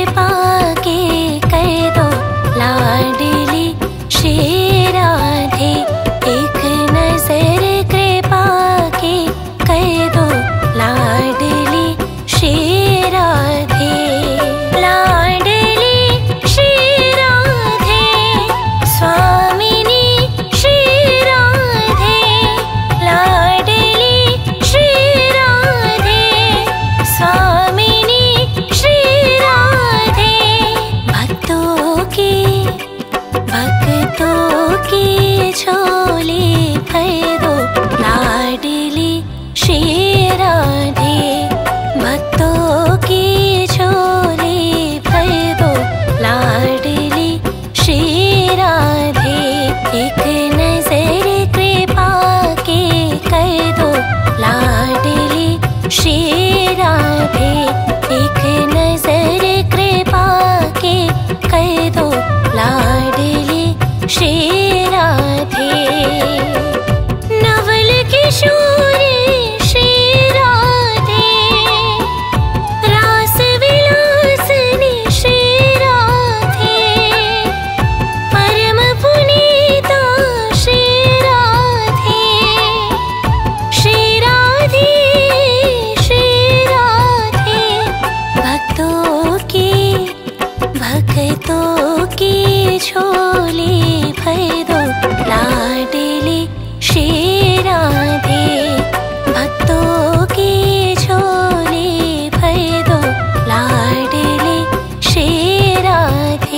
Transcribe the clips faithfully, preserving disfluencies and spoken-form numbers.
कृपा के कर दो लाडली श्री राधे। एक नजर कृपा के कर दो लाडली श्री राधे। लाडली श्री राधे स्वामिनी श्री राधे। लाडली श्री राधे स्वामिनी श्री राधे। भक्तों की भक्तों की झोली भर दो लाडली श्री राधे। भक्तों की झोली भर दो लाडली श्री राधे। एक नजर कृपा के कर दो लाडली श्री राधे। एक नजर कृपा के कर दो लाडली श्री राधे। नवल किशोर श्री राधे रास विलासनी श्री राधे। परम पुनीता श्री राधे। श्री राधे श्री राधे। भक्तों की भक्तों की झोली भर दो लाडली श्री राधे। भक्तों की झोली भर दो लाडली श्री राधे।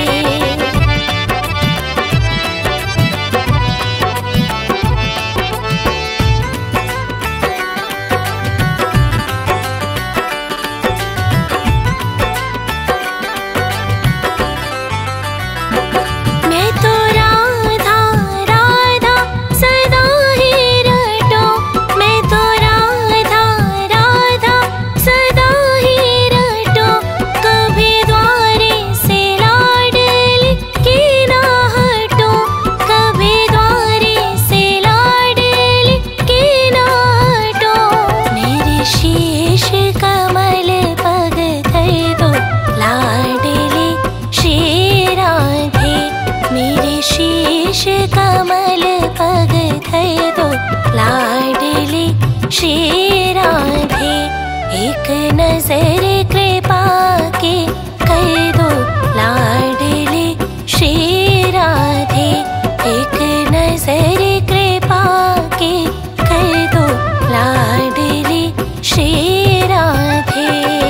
मैं तो राधा राधा सदा ही रटो। मैं तो राधा राधा सदा ही रटो। कभी द्वारे से लाडली की ना हटो। कभी द्वारे से लाडली की ना हटो। मेरे शीश कमल पग धर दो लाडली श्री राधे। मेरे शीश कमल पग धर दो लाडली श्री राधे। एक नजर कृपा के कर दो लाडली श्री राधे। एक नजर कृपा के कर दो लाडली श्री राधे।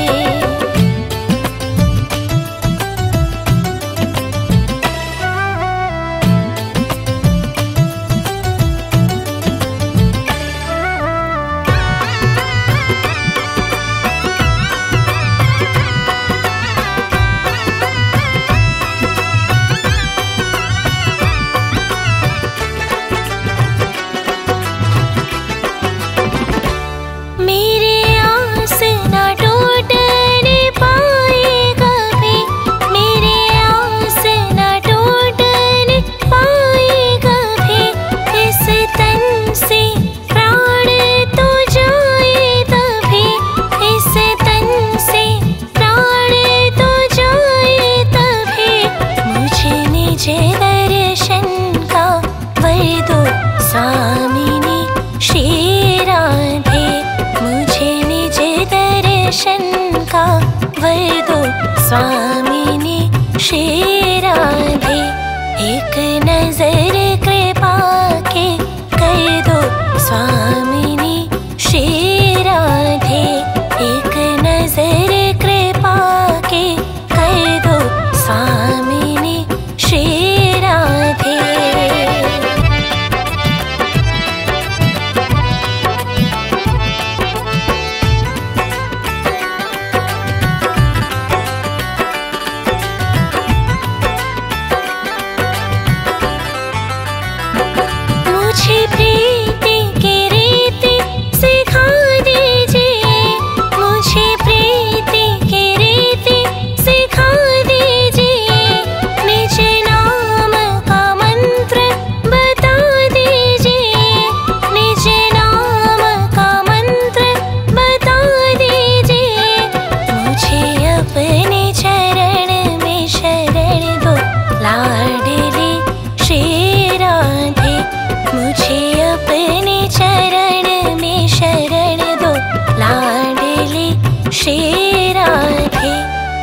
मेरे आस ना टूटने पाए कभी। मेरे आस ना टूटने पाए कभी। इस तन से प्राण तो जाए तभी। इस तन से प्राण तो जाए तभी। मुझे निज दर्शन का वर दो स्वामिनी श्री राधे। मुझे निज दर्शन का वर दो स्वामिनी श्री राधे। एक नजर कृपा के कर दो स्वामिनी श्री राधे। एक नजर कृपा के कर दो स्वामिनी श्री राधे।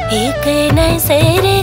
एक नजर